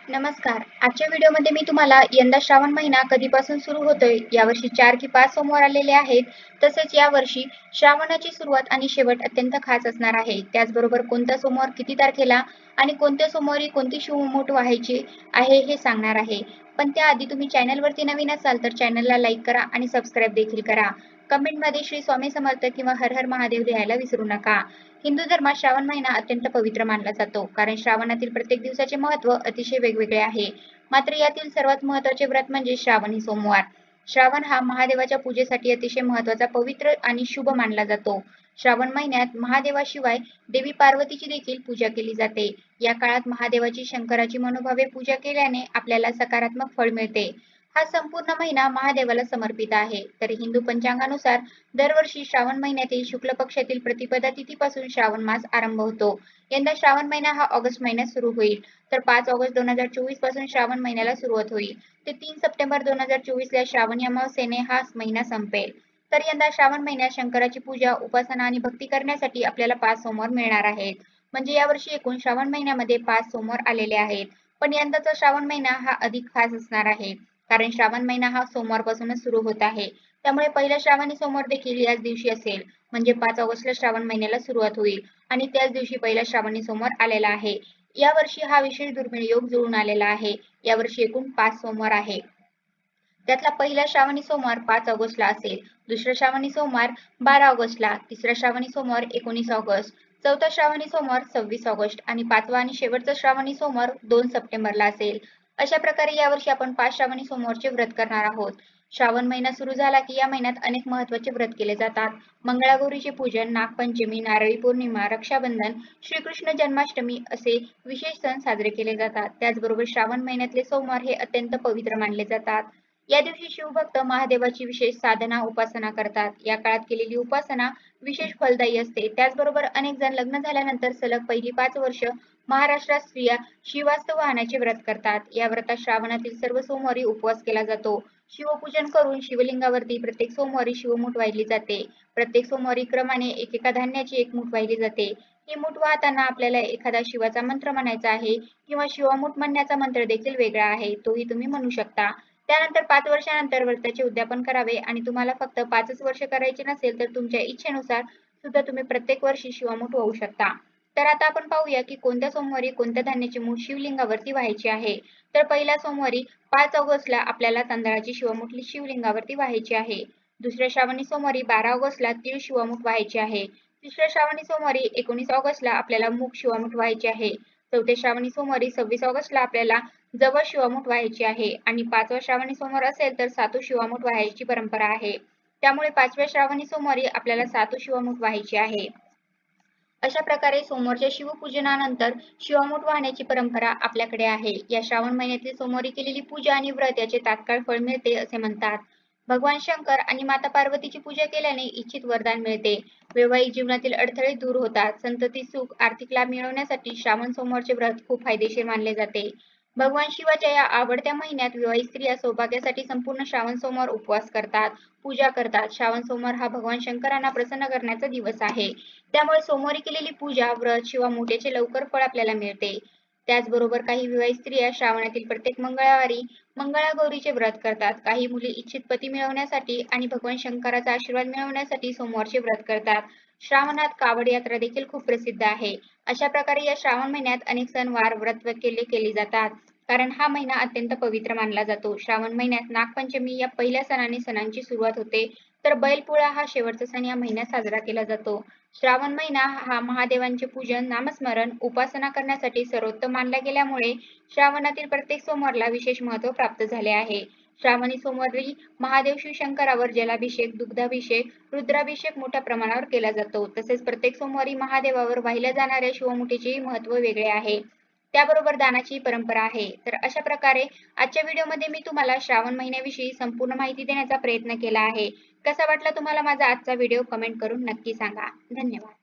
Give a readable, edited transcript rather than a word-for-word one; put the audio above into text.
नमस्कार. आजच्या व्हिडिओमध्ये मी तुम्हाला यंदा श्रावण महिना कधीपासून सुरू होतोय, यावर्षी 4 की 5 सोमवार आलेले आहेत. तसेच यावर्षी श्रावणाची सुरुवात आणि शेवट अत्यंत खास असणार आहे. त्याचबरोबर कोणता सोमवार किती तारखेला आणि कोणत्या सोमवारी कोणती शुभमूठ व्हायची आहे हे सांगणार आहे. पण त्याआधी तुम्ही चॅनलवरती नवीन असाल तर चॅनलला लाईक करा आणि सबस्क्राईब देखील करा. कमेंटमध्ये श्री स्वामी समर्थ किंवा हर हर महादेव लिहायला विसरू नका. हिंदू धर्मात श्रावण महिना अत्यंत पवित्र मानला जातो, कारण श्रावणातील प्रत्येक दिवसाचे महत्त्व अतिशय वेगवेगळे आहे. मात्र यातील सर्वात महत्त्वाचे व्रत म्हणजे श्रावणी सोमवार. श्रावण हा महादेवाच्या पूजेसाठी अतिशय महत्त्वाचा, पवित्र आणि शुभ मानला जातो. श्रावण महिन्यात महादेवाशिवाय देवी पार्वतीची देखील पूजा केली जाते. या काळात महादेवाची, शंकराची मनोभावे पूजा केल्याने आपल्याला सकारात्मक फळ मिळते. हा संपूर्ण महिना महादेवाला समर्पित आहे. तर हिंदू पंचांगानुसार दरवर्षी श्रावण महिन्यातील शुक्ल पक्षातील प्रतिपदा तिथीपासून श्रावण मास आरंभ होतो. यंदा श्रावण महिना हा ऑगस्ट महिन्यात सुरू होईल. तर 5 ऑगस्ट 2024 पासून श्रावण महिन्याला सुरुवात होईल. ते 3 सप्टेंबर 2024 ला श्रावणी अमावस्येने हा महिना संपेल. तर यंदा श्रावण महिन्यात शंकराची पूजा, उपासना आणि भक्ती करण्यासाठी आपल्याला 5 सोमवार मिळणार आहेत. म्हणजे यावर्षी एकूण श्रावण महिन्यामध्ये 5 सोमवार आलेले आहेत. पण यंदाचा श्रावण महिना हा अधिक खास असणार आहे, कारण श्रावण महिना हा सोमवारपासूनच सुरू होत आहे. त्यामुळे पहिला श्रावणी सोमवार देखील याच दिवशी असेल. म्हणजे 5 ऑगस्टला श्रावण महिन्याला सुरुवात होईल आणि त्याच दिवशी पहिला श्रावणी सोमवार आलेला आहे. यावर्षी हा विशेष दुर्मिळ योग जुळून आलेला आहे. यावर्षी एकूण 5 सोमवार आहे. त्यातला पहिला श्रावणी सोमवार 5 ऑगस्टला असेल, दुसरा श्रावणी सोमवार 12 ऑगस्टला, तिसरा श्रावणी सोमवार 19 ऑगस्ट, चौथा श्रावणी सोमवार 26 ऑगस्ट आणि पाचवा आणि शेवटचा श्रावणी सोमवार 2 सप्टेंबरला असेल. अशा प्रकारे यावर्षी आपण 5 श्रावणी सोमवारचे व्रत करणार आहोत. श्रावण महिना सुरू झाला की या महिन्यात अनेक महत्त्वाचे व्रत केले जातात. मंगळागौरीचे पूजन, नागपंचमी, नारळी पौर्णिमा, रक्षाबंधन, श्रीकृष्ण जन्माष्टमी असे विशेष सण साजरे केले जातात. त्याचबरोबर श्रावण महिन्यातले सोमवार हे अत्यंत पवित्र मानले जातात. या दिवशी शिवभक्त महादेवाची विशेष साधना, उपासना करतात. या काळात केलेली उपासना विशेष फलदायी असते. त्याचबरोबर अनेक जण लग्न झाल्यानंतर सलग पहिली 5 वर्ष महाराष्ट्रात स्त्रिया शिवास्त वाहनाचे व्रत करतात. या व्रतात श्रावणातील सर्व सोमवारी उपवास केला जातो. शिवपूजन करून शिवलिंगावरती प्रत्येक सोमवारी शिवमूठ वाहिली जाते. प्रत्येक सोमवारी क्रमाने एकेका धान्याची एक मूठ वाहिली जाते. ही मूठ वाहताना आपल्याला एखादा शिवाचा मंत्र म्हणायचा आहे किंवा शिवमूठ म्हणण्याचा मंत्र देखील वेगळा आहे, तोही तुम्ही म्हणू शकता. त्यानंतर 5 वर्षानंतर व्रताचे उद्यापन करावे आणि तुम्हाला फक्त 5च वर्ष करायचे नसेल तर तुमच्या इच्छेनुसार सुद्धा तुम्ही प्रत्येक वर्षी शिवमूठ वाहू शकता. तर आता आपण पाहूया की कोणत्या सोमवारी कोणत्या धान्याची मूठ शिवलिंगावरती व्हायची आहे. तर पहिल्या सोमवारी 5 ऑगस्टला आपल्याला तांदळाची शिवमूठ शिवलिंगावरती व्हायची आहे. दुसऱ्या श्रावणी सोमवारी 12 ऑगस्टला तीळ शिवमूठ व्हायची आहे. तिसऱ्या श्रावणी सोमवारी 19 ऑगस्टला आपल्याला मूग शिवमूठ व्हायची आहे. चौथ्या श्रावणी सोमवारी 26 ऑगस्टला आपल्याला जवळ शिवमूठ व्हायची आहे आणि 5वा श्रावणी सोमवार असेल तर सातू शिवमूठ व्हायची परंपरा आहे. त्यामुळे 5व्या श्रावणी सोमवारी आपल्याला सातू शिवमूठ व्हायची आहे. अशा प्रकारे सोमवारच्या शिवपूजनानंतर शिवमूठ वाहण्याची परंपरा आपल्याकडे आहे. या श्रावण महिन्यातील सोमवारी केलेली पूजा आणि व्रत याचे तात्काळ फळ मिळते असे म्हणतात. भगवान शंकर आणि माता पार्वतीची पूजा केल्याने इच्छित वरदान मिळते. वैवाहिक जीवनातील अडथळे दूर होतात. संतती सुख, आर्थिक लाभ मिळवण्यासाठी श्रावण सोमवारचे व्रत खूप फायदेशीर मानले जाते. भगवान शिवाच्या या आवडत्या महिन्यात विवाहित स्त्रिया सौभाग्यासाठी संपूर्ण श्रावण सोमवार उपवास करतात, पूजा करतात. श्रावण सोमवार हा भगवान शंकरांना प्रसन्न करण्याचा दिवस आहे. त्यामुळे सोमवारी केलेली पूजा, व्रत, शिवमूठ याचे लवकर फळ आपल्याला मिळते. त्याचबरोबर काही विवाहित स्त्रिया श्रावणातील प्रत्येक मंगळवारी मंगळागौरीचे व्रत करतात. काही मुली इच्छित पती मिळवण्यासाठी आणि भगवान शंकराचा आशीर्वाद मिळवण्यासाठी सोमवारचे व्रत करतात. श्रावणात कावड यात्रा देखील खूप प्रसिद्ध आहे. अशा प्रकारे या श्रावण महिन्यात अनेक सणवार, व्रत केली जातात, कारण हा महिना अत्यंत पवित्र मानला जातो. श्रावण महिन्यात नागपंचमी या पहिल्या सणाने सणांची सुरुवात होते, तर बैलपोळा हा शेवटचा सण या महिन्यात साजरा केला जातो. श्रावण महिना हा महादेवांचे पूजन, नामस्मरण, उपासना करण्यासाठी सर्वोत्तम मानला गेल्यामुळे श्रावणातील प्रत्येक सोमवारला विशेष महत्त्व प्राप्त झाले आहे. श्रावणी सोमवारी महादेव शिवशंकरावर जलाभिषेक, दुग्धाभिषेक, रुद्राभिषेक मोठ्या प्रमाणावर केला जातो. तसेच प्रत्येक सोमवारी महादेवावर वाहिल्या जाणाऱ्या शिवमुठीचे महत्त्व वेगळे आहे. त्याबरोबर दानाची परंपरा आहे. तर अशा प्रकारे आजच्या व्हिडिओमध्ये मी तुम्हाला श्रावण महिन्याविषयी संपूर्ण माहिती देण्याचा प्रयत्न केला आहे. कसा वाटला तुम्हाला माझा आजचा व्हिडिओ कमेंट करून नक्की सांगा. धन्यवाद.